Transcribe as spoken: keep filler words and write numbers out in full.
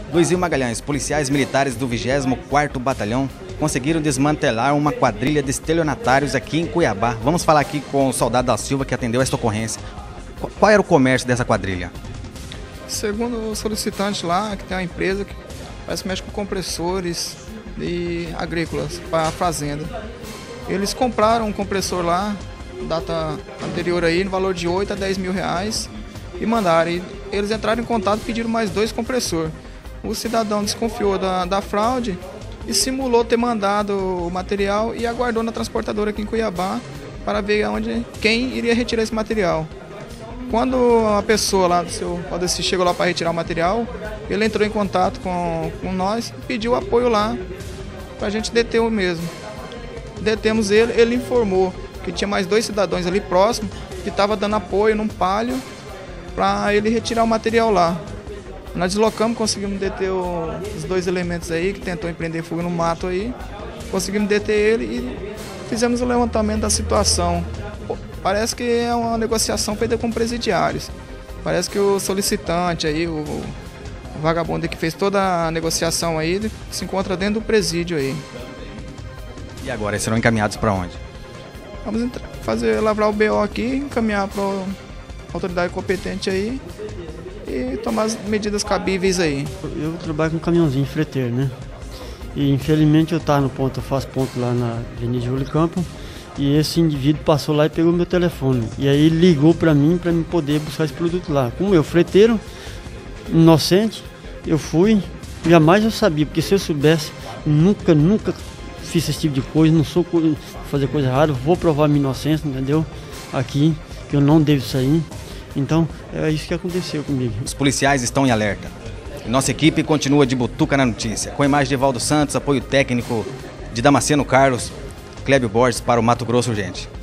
Luizinho Magalhães, policiais militares do vigésimo quarto Batalhão conseguiram desmantelar uma quadrilha de estelionatários aqui em Cuiabá. Vamos falar aqui com o soldado da Silva que atendeu esta ocorrência. Qual era o comércio dessa quadrilha? Segundo o solicitante lá, que tem uma empresa que parece que mexe com compressores e agrícolas para a fazenda. Eles compraram um compressor lá, data anterior aí, no valor de oito a dez mil reais, e mandaram. E eles entraram em contato e pediram mais dois compressores. O cidadão desconfiou da, da fraude e simulou ter mandado o material e aguardou na transportadora aqui em Cuiabá para ver onde, quem iria retirar esse material. Quando a pessoa lá do seu Valdeci chegou lá para retirar o material, ele entrou em contato com, com nós e pediu apoio lá para a gente deter o mesmo. Detemos ele, ele informou que tinha mais dois cidadãos ali próximos que estavam dando apoio num palio para ele retirar o material lá. Nós deslocamos, conseguimos deter o, os dois elementos aí que tentou empreender fuga no mato aí, conseguimos deter ele e fizemos o levantamento da situação. Parece que é uma negociação feita com presidiários. Parece que o solicitante aí, o, o vagabundo que fez toda a negociação aí, se encontra dentro do presídio aí. E agora, eles serão encaminhados para onde? Vamos fazer, lavrar o B O aqui, encaminhar para a autoridade competente aí e tomar as medidas cabíveis aí. Eu trabalho com caminhãozinho freteiro, né? E infelizmente eu estava no ponto, eu faço ponto lá na Avenida Júlio Campos. E esse indivíduo passou lá e pegou meu telefone. E aí ele ligou para mim para me poder buscar esse produto lá. Como eu, freteiro, inocente, eu fui. Jamais eu sabia, porque se eu soubesse, nunca, nunca fiz esse tipo de coisa. Não sou fazer coisa errada, vou provar minha inocência, entendeu? Aqui, que eu não devo sair. Então, é isso que aconteceu comigo. Os policiais estão em alerta. E nossa equipe continua de butuca na notícia. Com a imagem de Evaldo Santos, apoio técnico de Damasceno Carlos, Clébio Borges para o Mato Grosso Urgente.